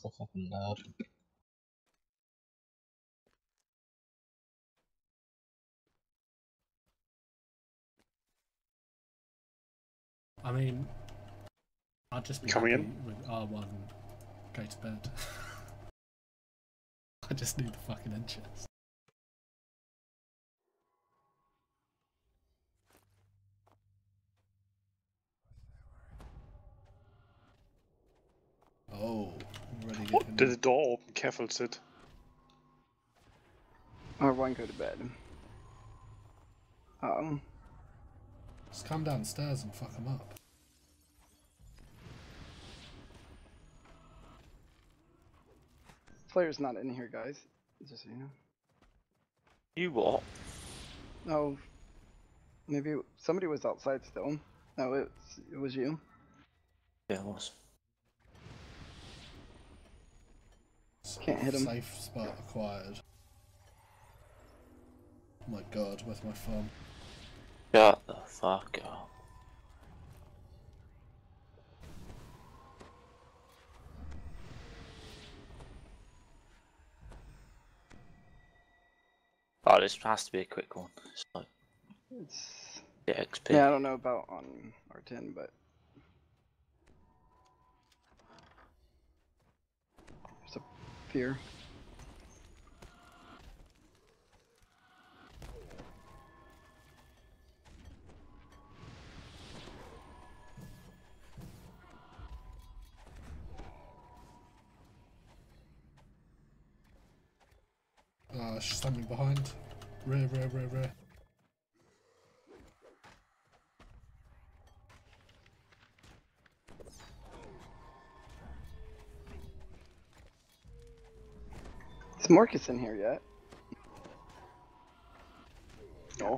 so fucking loud. I mean, I'd just be Coming happy in? with R1, go to bed. I just need the fucking end chest. Oh, already What? getting... Did the door open? Careful, Sid. R1 go to bed. Just come downstairs and fuck them up. Flare's not in here, guys. Just so you know. You what? No. Maybe somebody was outside still. No, it was you. Yeah, it was. Can't hit him. Safe spot acquired. Oh my god, where's my phone? Shut the fuck up. Oh, this has to be a quick one. It's like It's the XP. yeah, I don't know about on R10, but there's a fear. She's standing behind. Rear. Is Marcus in here yet? No.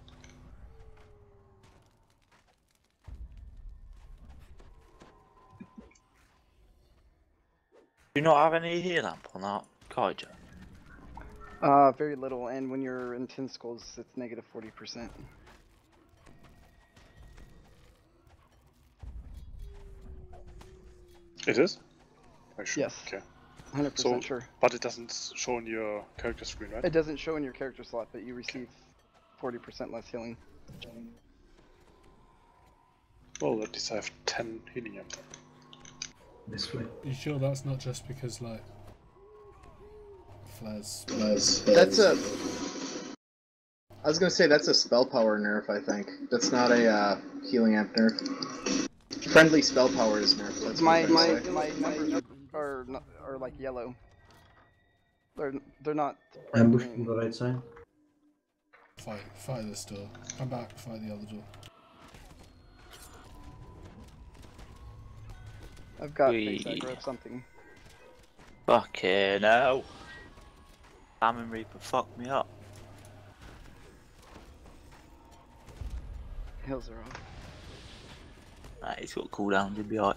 Do you not have any heal lamp on that Kaijo? Very little, and when you're in 10 skulls, it's negative 40%. It is? Oh, sure. Yes. Okay. 100% So, sure. but it doesn't show on your character screen, right? It doesn't show in your character slot, but you receive 40% less healing. Well, at least I have 10 healing amp. This way. You sure that's not just because, like, flares? That's a... I was gonna say that's a spell power nerf, I think. That's not a healing amp nerf. Friendly spell power is nerf. That's My what I'm saying. numbers are like yellow. They're not bright Ambush from green. the right side. Fight this door. Come back, fight the other door. I've got Wee. face aggro of something. Fucking hell. Famine Reaper fucked me up. Hills are off. Nah, he's got cooldowns, he'll be alright.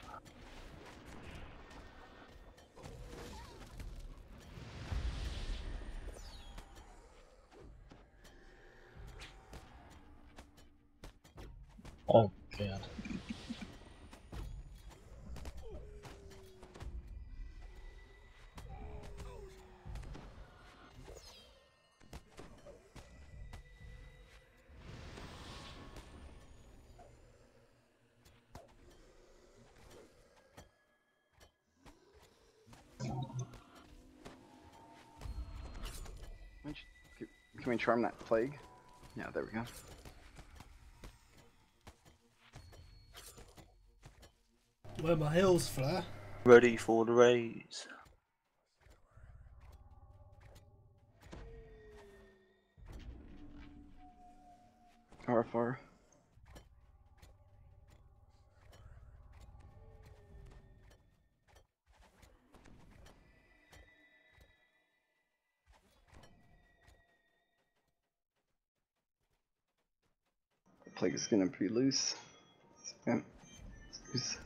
Oh god. Can we charm that plague? Yeah, there we go. Where are my heals, Flare? Ready for the raise. RFR. The plague is gonna be loose. Yeah. Loose.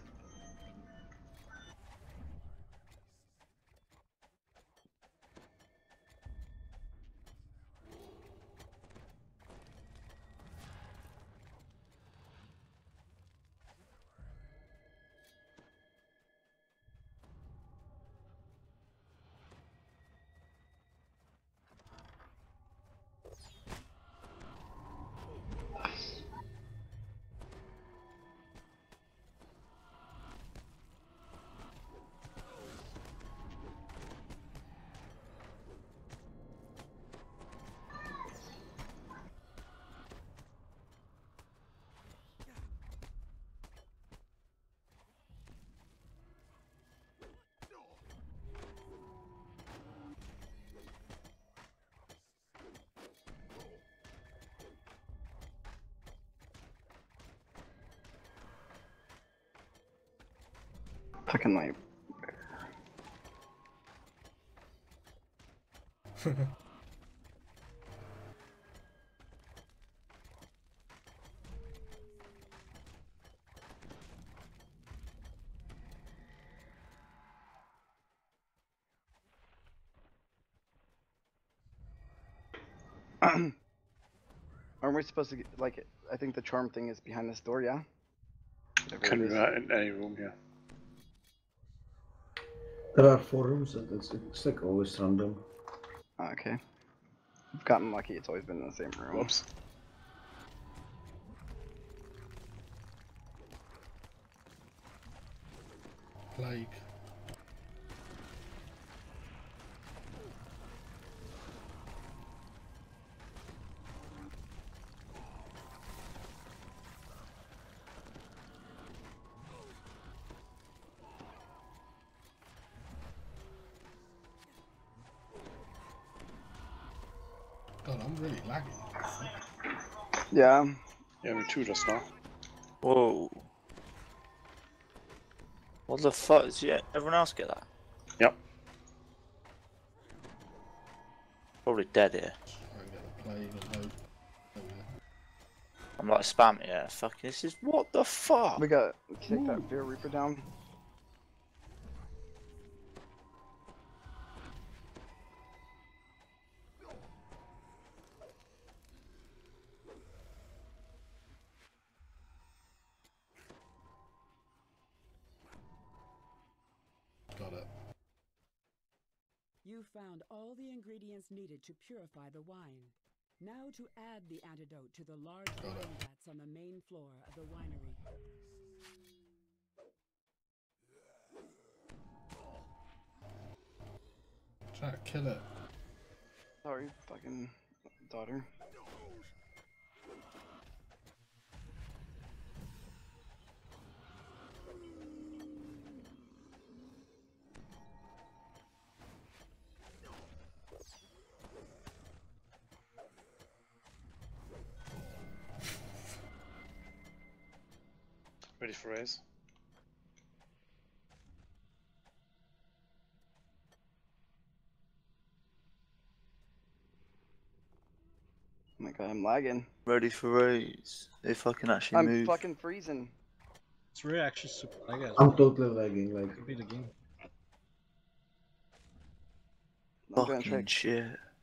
Fucking like. Aren't we supposed to get, like, I think the charm thing is behind this door, yeah? Whatever Can it be is. in any room here. There are 4 rooms, and it's like always random. Okay. I've gotten lucky, it's always been in the same room. Whoops. Plague. God, I'm really lagging. Yeah. Yeah, me too just now. Whoa. What the fuck? Did everyone else get that? Yep. Probably dead here. I can get the plague and hope. There we go. I'm like spamming it. Yeah, fucking this is what the fuck? We got take that Fear Reaper down. Got it. You found all the ingredients needed to purify the wine. Now to add the antidote to the large Got it. wine vats on the main floor of the winery. Try to kill it. Sorry, fucking daughter. Ready for raise? Oh my god, I'm lagging. Ready for raise. If I can actually I'm move. fucking freezing. It's really actually super lag as I'm well. totally lagging, like. Could be the game. I'm doing Fucking tricks. shit.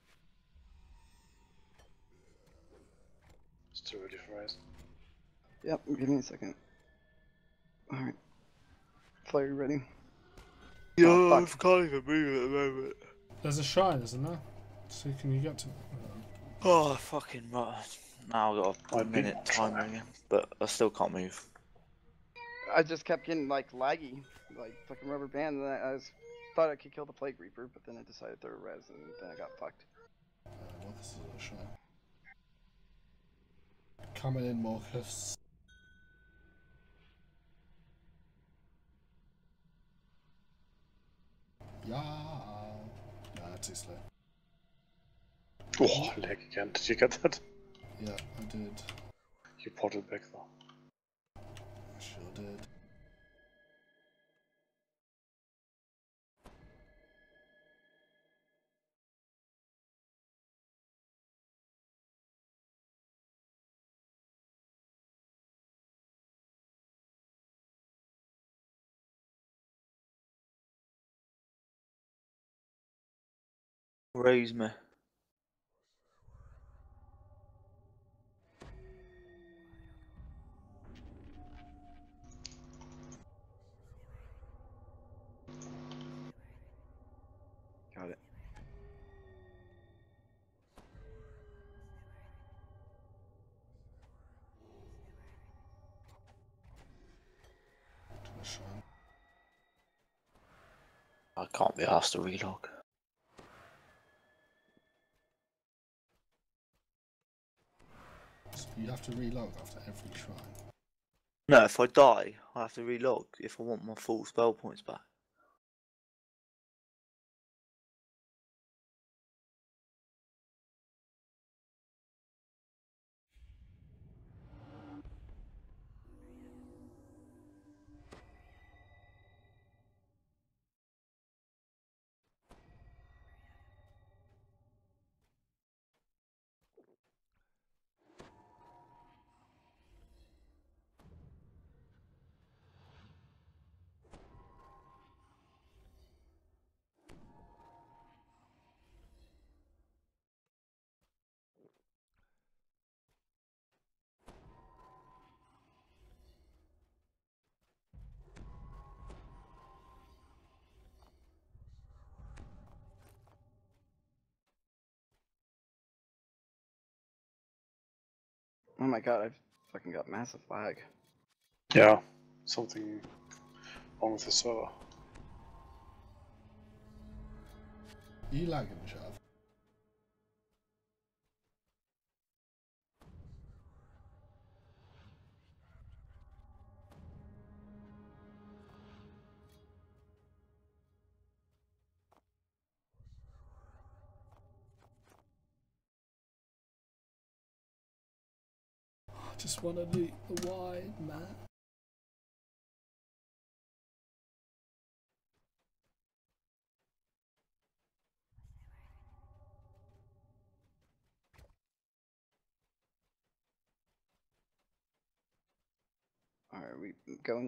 Still ready for raise. Yep, give me a second. Alright. Flare, you ready? Yo, fuck. I can't even move at the moment. There's a shrine, isn't there? So can you get to? Oh, fucking right. Now I've got a Might be. minute timer again, but I still can't move. I just kept getting like laggy, like fucking rubber band, and thought I could kill the Plague Reaper, but then I decided to res, and then I got fucked. Well, this is a shrine. Coming in, Marcus. Yeah. Nah, too slow. Oh, lag again. Did you get that? Yeah, I did. You ported back though. I sure did. Raise me. Got it. To the shrine. I can't be asked to relog. So you have to relog after every shrine. No, if I die, I have to relog if I want my full spell points back. Oh my god, I've fucking got massive lag. Yeah, something wrong with the server. You lagging, Shav? I just want to loot the wine, man. Alright, we going?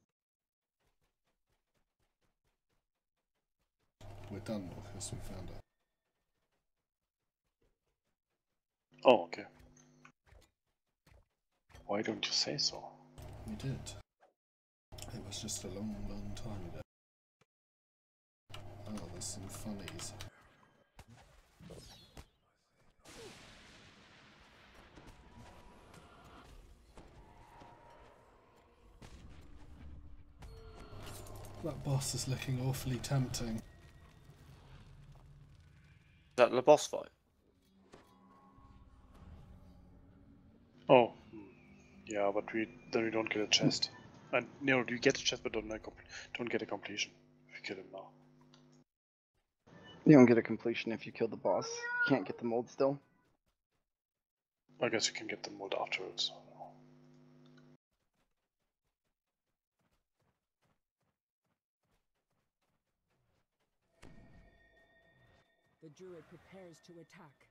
We're done because we found it. Oh, okay. Why don't you say so? We did. It was just a long, long time ago. Oh, there's some funnies. That boss is looking awfully tempting. Is that the boss fight? Oh, yeah, but then we don't get a chest. And no, you get a chest, but don't get a completion if you kill him now. You don't get a completion if you kill the boss. You can't get the mold still. I guess you can get the mold afterwards. The druid prepares to attack.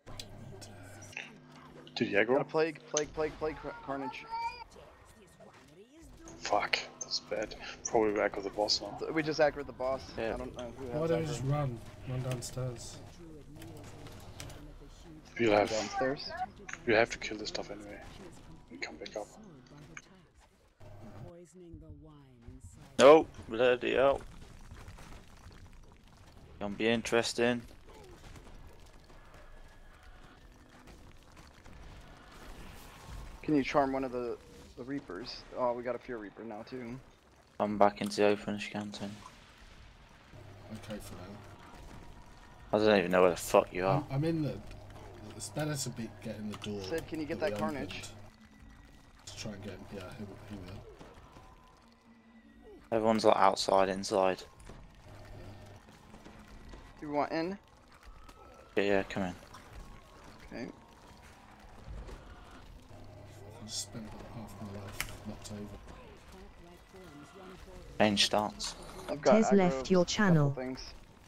Did he Got a aggro? plague, carnage. Fuck, that's bad. Probably back with the boss now. We just aggroed the boss. Yeah. I don't know who Why has don't we just aggro. run downstairs? You'll have Downstairs. you have to kill this stuff anyway. And come back up. No, bloody hell. Gonna be interesting. Can you charm one of the reapers? Oh, we got a fear reaper now too. I'm back into the open as you can, Tony. Okay for now. I don't even know where the fuck you are. I'm in the... It's better to get in the door. Sid, can you get we that carnage? opened to try and get him. Yeah, he will. Everyone's like outside, inside. Do we want in? Yeah, come in. Okay. I just spent about half my life knocked over. Change stance. I've got Tez aggro left of your a couple channel. Things.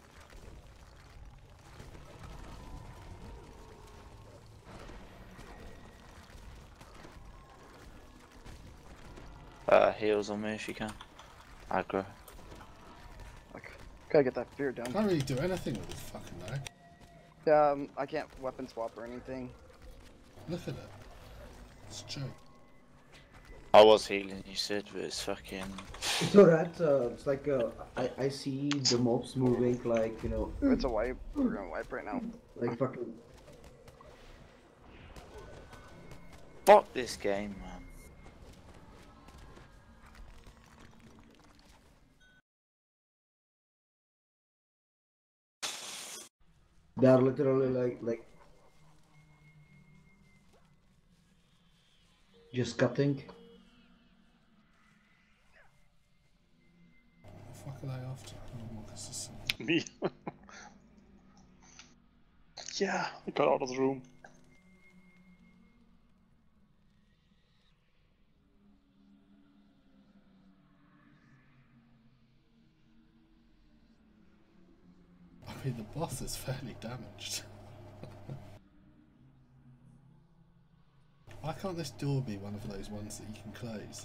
Heals on me if you can. Aggro. Like, gotta get that fear down. Can't really do anything with this fucking lag. I can't weapon swap or anything. Look at it. It's a joke. I was healing, you said, but it's fucking. It's alright, it's like, I see the mobs moving like, you know, It's a wipe. We're gonna wipe right now. like fucking... Fuck this game, man. They're literally like... just cutting. What the fuck are they after? Oh, Marcus is... Me? Yeah, I got out of the room. I mean, the boss is fairly damaged. Why can't this door be one of those ones that you can close?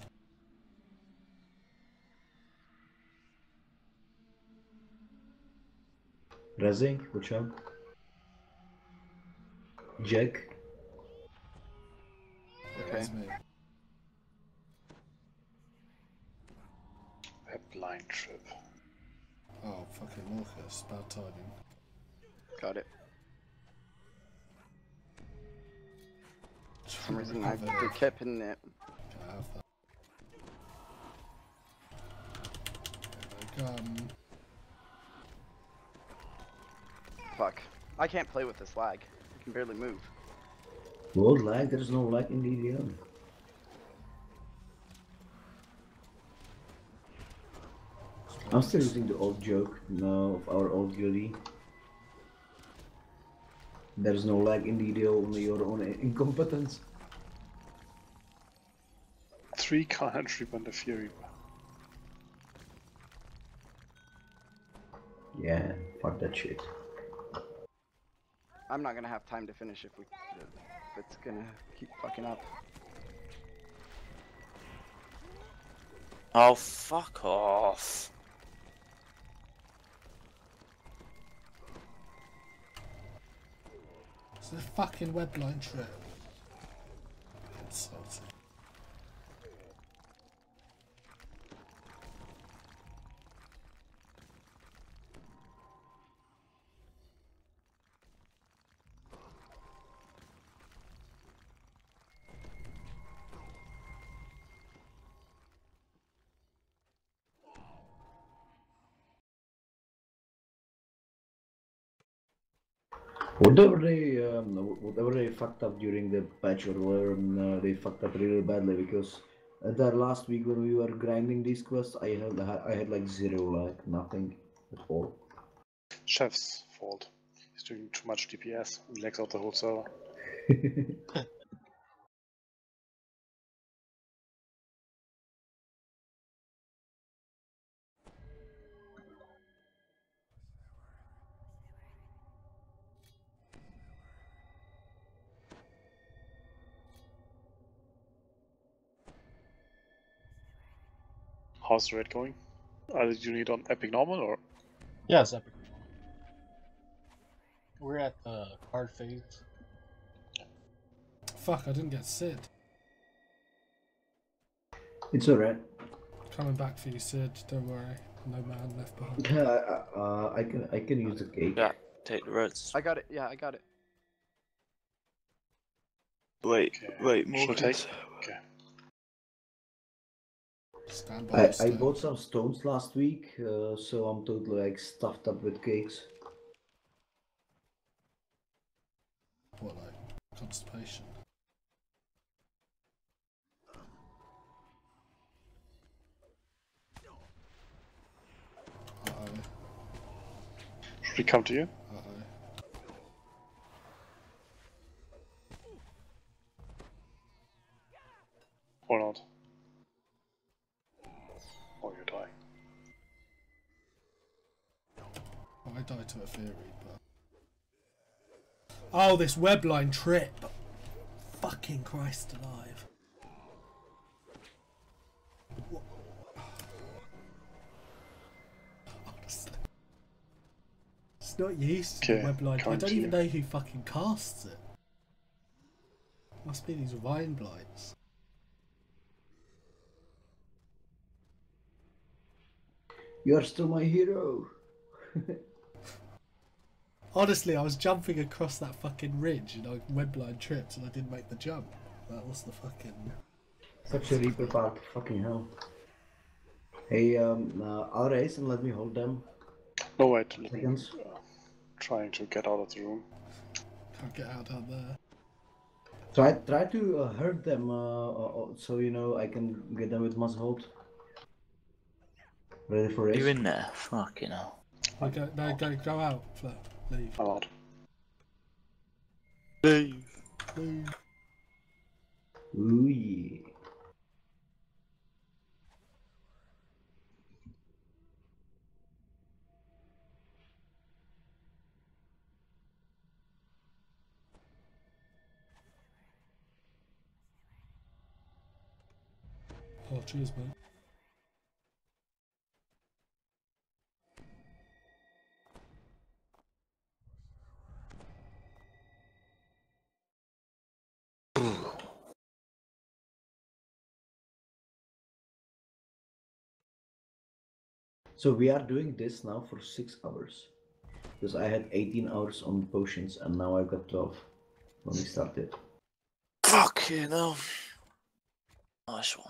Rezzing, which one? Jack? It was me. A blind trip. Oh, fucking Marcus. Bad timing. Got it. some reason I Have it. kept hitting it. Can I have that? Here they come. Fuck. I can't play with this lag. I can barely move. What lag? There is no lag in DDL. I'm still using the old joke now of our old guildie. There is no lag in DDL, only your own incompetence. 3 can't reap under Fury. Yeah, fuck that shit. I'm not gonna have time to finish if it's gonna keep fucking up. Oh, fuck off. It's a fucking webline trip. Insulting. Whatever they fucked up during the patch or whatever, they fucked up really badly because that last week when we were grinding these quests, I had like zero, like nothing at all. Chef's fault. He's doing too much DPS and lags out the whole server. How's the raid going? Did you need on Epic Normal or? Yeah, it's epic. We're at the card phase. Fuck, I didn't get Sid. It's alright. Coming back for you, Sid. Don't worry. No man left behind. I can use the cake. Yeah, take the reds. I got it. Yeah, I got it. Wait, Okay. wait, more She'll take. Okay. Stand by. I stand. bought some stones last week, so I'm totally like stuffed up with cakes. What, like constipation? Uh-oh. Should we come to you? Uh-oh. Or not? Or you're dying. Well, I died to a theory, but... Oh, this webline trip! Fucking Christ alive. What? Honestly. It's not used to the Okay, webline. I coming don't to even you. know who fucking casts it. Must be these Vine blights. You are still my hero. Honestly, I was jumping across that fucking ridge and I webline tripped and I didn't make the jump. That was the fucking... Such a Reaper part, fucking hell. Hey, I'll race and let me hold them. No, wait. Let me, Seconds. trying to get out of the room. Can't get out down there. Try to hurt them, so you know I can get them with muscle hold. Ready for race? You in there? Fucking hell. Go out, Flo. Leave. I'm out. Leave. Leave. Ooh yeah. Oh, cheers, mate. So we are doing this now for 6 hours. Because I had 18 hours on potions and now I've got 12 when we started. Fucking hell. Nice one.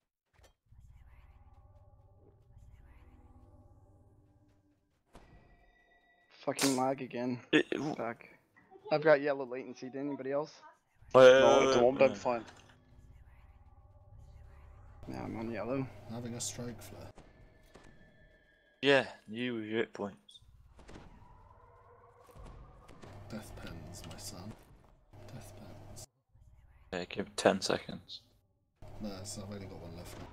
Fucking lag again. It, Back. I've got yellow latency. Did anybody else? No, at the moment I'm fine. Yeah, I'm on yellow. Having a stroke flare. Yeah, you with your hit points. Death pens, my son. Death pens. Yeah, give it 10 seconds. No, so I've only got one left now.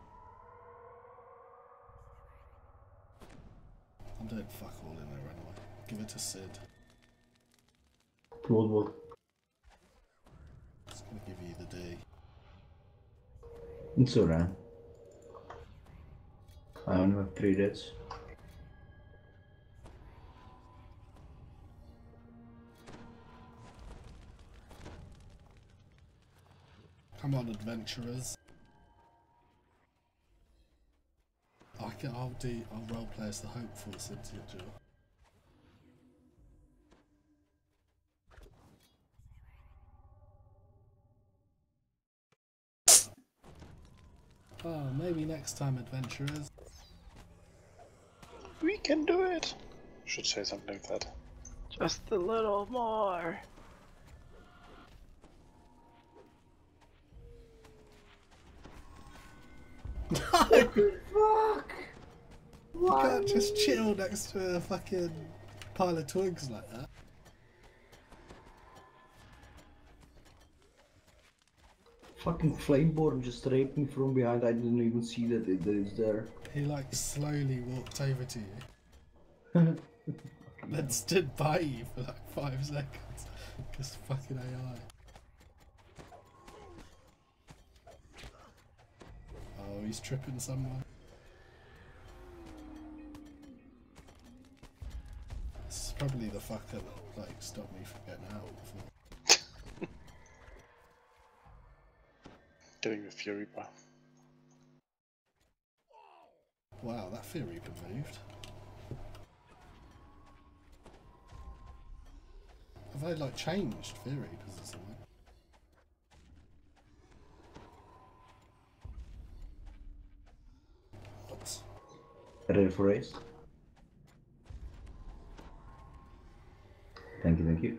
I'm doing fuck all in there anyway. Give it to Sid. What? It's gonna give you the D. It's alright. I only have 3 deaths. Come on, adventurers. I'll roleplay as the hopeful Cynthia Jill. Oh, maybe next time, adventurers. We can do it! Should say something like that. Just a little more. Fuck! You can't just chill next to a fucking pile of twigs like that. Fucking Flameborn just raped me from behind. I didn't even see that it's there. He like slowly walked over to you. Then stood by you for like 5 seconds. Just fucking AI. Oh, he's tripping someone. This is probably the fucker that like stopped me from getting out before. Getting the Fury Reaper. Wow, that Fear Reaper moved. Have they like changed Fear Reapers or something? What? Ready for race? Thank you.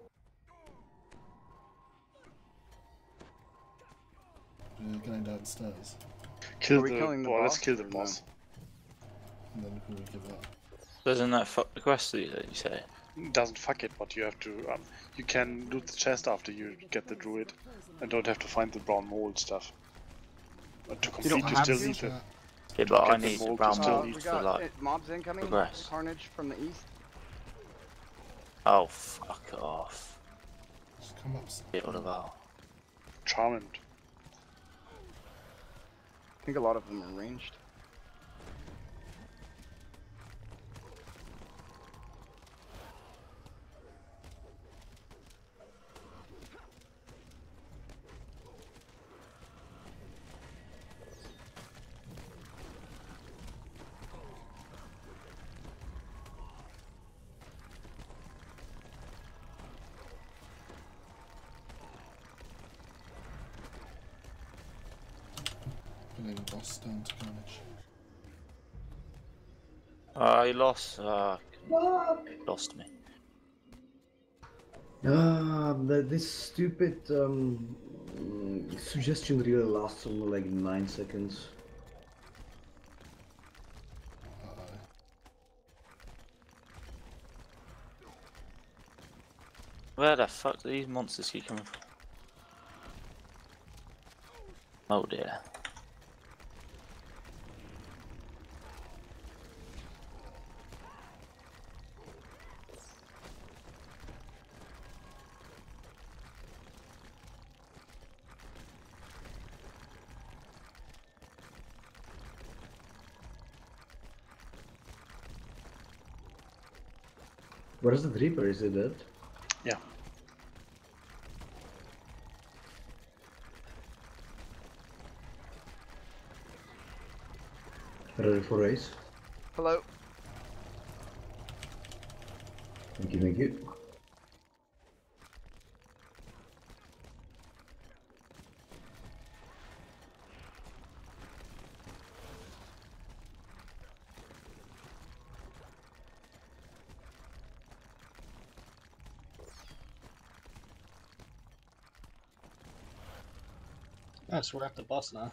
Going downstairs. Kill Are we the killing the boss. Let's boss? kill the No. boss. And then who we give up? Doesn't that fuck the quest that you say? Doesn't fuck it, but you have to. You can loot the chest after you get the druid, and don't have to find the brown mold stuff. But to complete, you have still to? need it. Yeah, but I get the need the mold brown to still mold eat We for got like... mobs incoming. progress. Carnage from the east. Oh, fuck off. Just come up. Get all of that. Charmed. I think a lot of them are ranged. Putting boss down to Carnage. He lost. Lost me. This stupid suggestion really lasts only like 9 seconds. Uh-oh. Where the fuck do these monsters keep coming from? Oh dear. Where is the Reaper? Is it dead? Yeah. Ready for race? Hello. Thank you. Yeah, so we're at the bus now.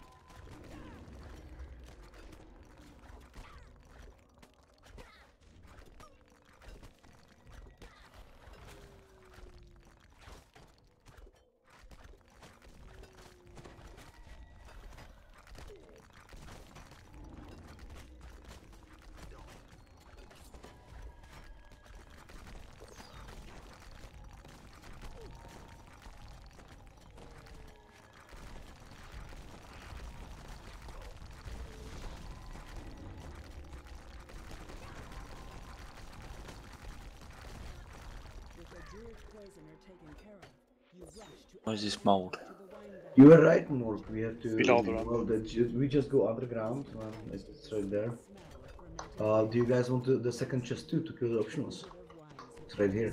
With the druid poisoner taken care of, you rush to Where's this add mold? to the wine barrel. You were right, Mork. We have to. Below the Well, we just go underground. It's right there. Do you guys want the second chest too to kill the optionals? It's right here.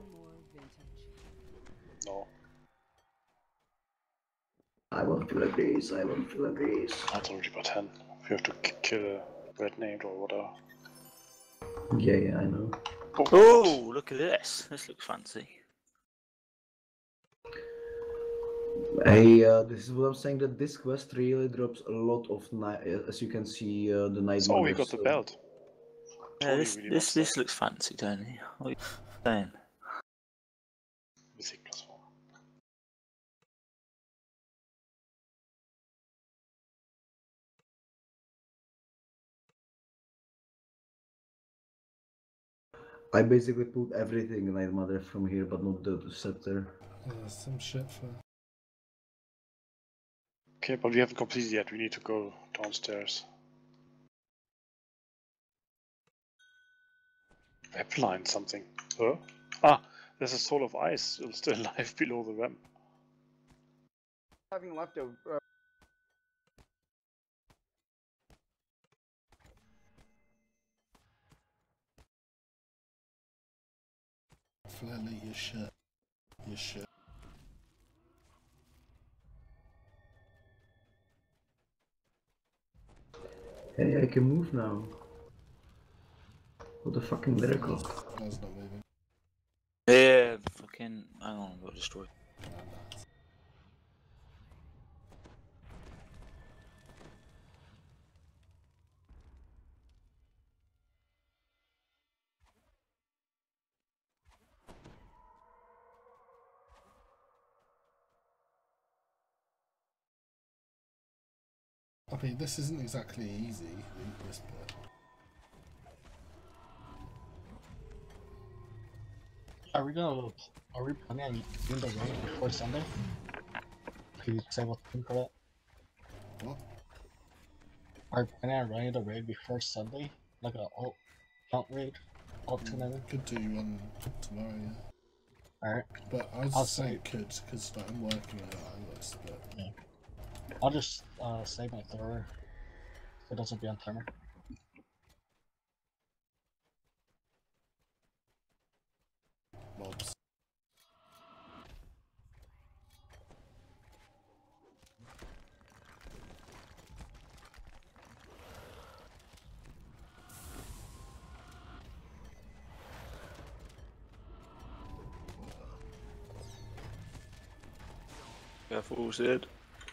No, I won't feel like this. I won't feel like this. that's already about 10. If you have to kill a red named or whatever. Yeah, I know. Oh, look at this. This looks fancy. Hey, this is what I'm saying. That this quest really drops a lot of night. As you can see, the night. So we Mothers, got the belt. Yeah, Tony this really this wants this looks fancy, Tony. What are you saying? Mythic +1. I basically put everything in Night Mother from here, but not the scepter. Some shit for. Okay, but we haven't completed yet. We need to go downstairs. Webline something. Huh? Ah, there's a soul of ice still alive below the ramp. Having leftover. Flaily, your shit. Your shit. Hey, I can move now. What a fucking miracle. That's not moving. Yeah, fucking. Hang on, I got destroyed. I mean, this isn't exactly easy, this bit. Are we planning on doing the raid before Sunday? Can you say what to think for that? What? Are we planning on running the raid before Sunday? Like a alt count raid? Alt tournament? Could do one tomorrow, yeah. Alright. But I I'll was saying say- could, because I'm working on that list, but... Yeah. I'll just save my thrower so it doesn't be on timer. Mobs. Careful, Sid.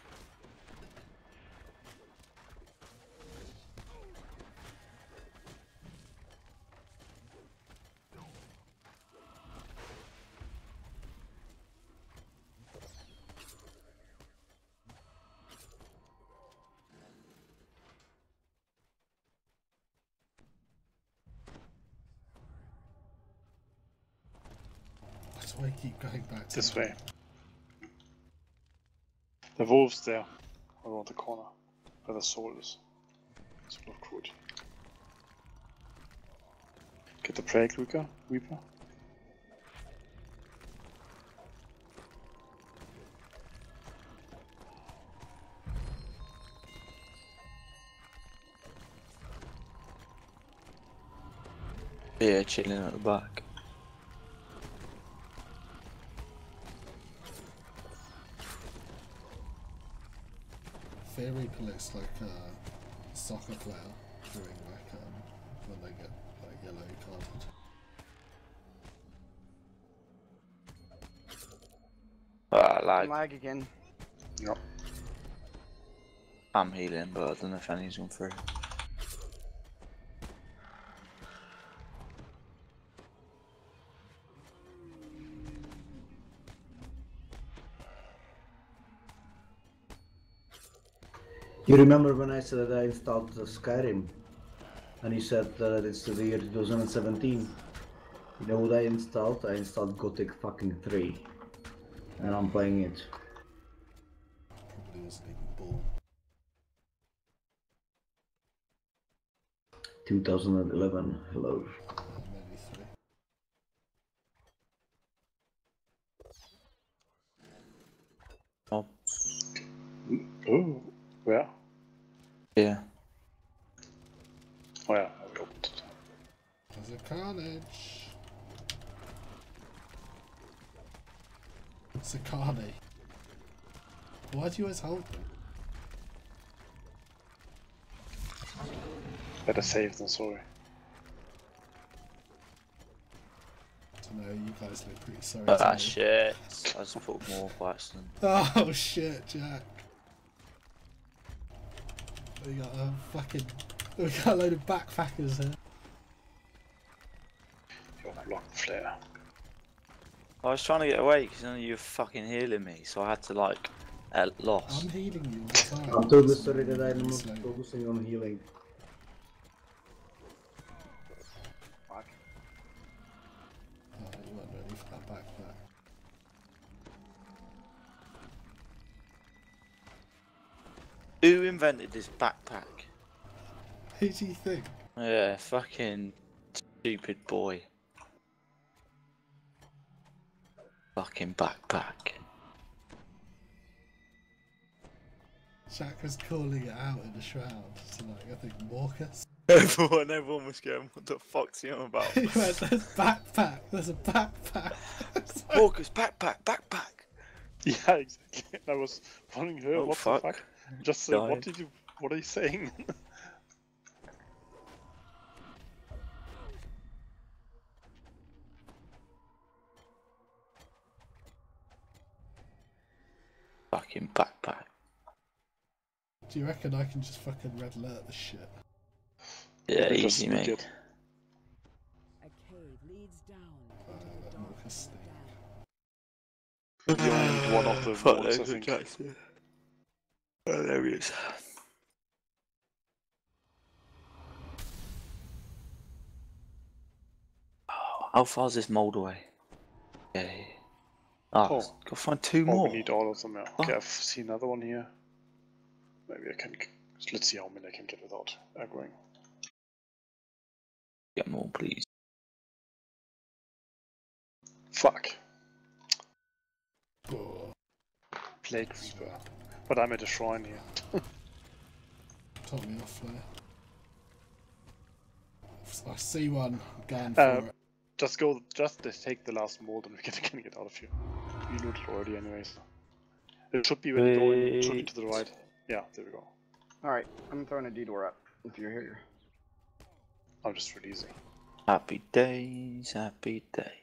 Why do I keep going back to This that? way. The wolves there, around the corner, where the soul is. Soul of cruelty. Get the Plague Reaper. Yeah, chilling at the back. Fear Reaper looks like a soccer player during like when they get like yellow carded. Ah, lag. Lag again. Yep. I'm healing, but I don't know if any's gone through. You remember when I said that I installed Skyrim? And you said that it's the year 2017? You know what I installed? I installed Gothic fucking 3. And I'm playing it. Probably wasn't even born. 2011, hello. Maybe 3. Oh, Oh, where? yeah. Oh yeah, I opened it. There's a carnage. It's a carnage. Why do you always hold them? Better safe than sorry. I don't know, you guys look pretty sorry. Oh, to me. shit. I just put more question. Oh shit, Jack. We got a fucking. We got a load of backpackers here. Your block flare. I was trying to get away because none of you were fucking healing me, so I had to like loss. I'm healing you all the time. I'm totally sorry that I'm not Slow. focusing on healing. Fuck. Oh, you weren't ready for that backpack. Who invented this backpack? Who do you think? Yeah, fucking stupid boy. Fucking backpack. Jack was calling it out in the shroud to like, I think, Morcus. Everyone was going, what the fuck's he on about? He went, there's backpack, there's a backpack. It's like, Walker's backpack. Yeah, exactly. And I was wondering her, Oh, what fuck. the fuck? Just Died. what are you saying? Fucking backpack. do you reckon I can just fucking red alert this shit? Yeah, Because easy, we mate. did. A cave leads down I into don't the let dark Morcus stay. depths. You only need one of the Fuck walls, I those think. Jackson. Oh, there he is. Oh, how far is this mold away? Okay. Oh, Oh. gotta find two Oh, more. we need all of them, yeah. Okay, Oh. I've seen another one here. Maybe I can... Let's see how many I can get without aggroing. Get more, please. Fuck. Oh, Plague Reaper. But I'm at a shrine here. told me off there. I see one, I'm going for it. Just take the last mold and we can get out of here. We looted already anyways. It should be when you go in, it should be to the right. Yeah, there we go. Alright, I'm throwing a D-door up if you're here. I'm just releasing. Happy days, happy days.